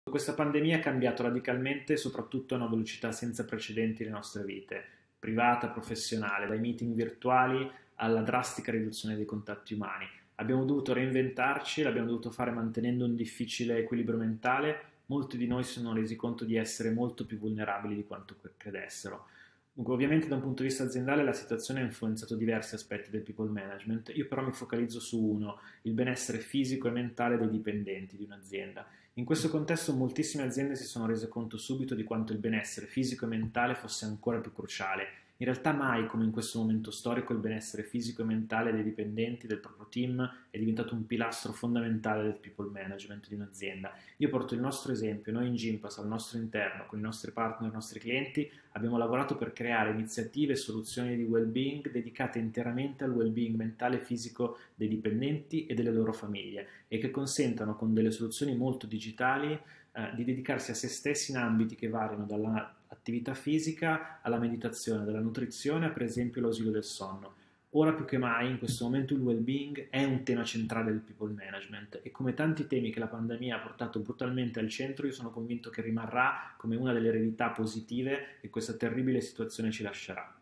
Questa pandemia ha cambiato radicalmente e soprattutto a una velocità senza precedenti le nostre vite, privata, professionale, dai meeting virtuali alla drastica riduzione dei contatti umani. Abbiamo dovuto reinventarci, l'abbiamo dovuto fare mantenendo un difficile equilibrio mentale. Molti di noi si sono resi conto di essere molto più vulnerabili di quanto credessero. Dunque, ovviamente da un punto di vista aziendale la situazione ha influenzato diversi aspetti del people management, io però mi focalizzo su uno, il benessere fisico e mentale dei dipendenti di un'azienda. In questo contesto moltissime aziende si sono rese conto subito di quanto il benessere fisico e mentale fosse ancora più cruciale. In realtà mai come in questo momento storico il benessere fisico e mentale dei dipendenti, del proprio team, è diventato un pilastro fondamentale del people management di un'azienda. Io porto il nostro esempio, noi in Gympass al nostro interno, con i nostri partner, i nostri clienti, abbiamo lavorato per creare iniziative e soluzioni di well-being dedicate interamente al well-being mentale e fisico dei dipendenti e delle loro famiglie e che consentano con delle soluzioni molto digitali di dedicarsi a se stessi in ambiti che variano dall'attività fisica alla meditazione, dalla nutrizione a per esempio l'ausilio del sonno. Ora più che mai, in questo momento, il well-being è un tema centrale del people management e come tanti temi che la pandemia ha portato brutalmente al centro, io sono convinto che rimarrà come una delle eredità positive che questa terribile situazione ci lascerà.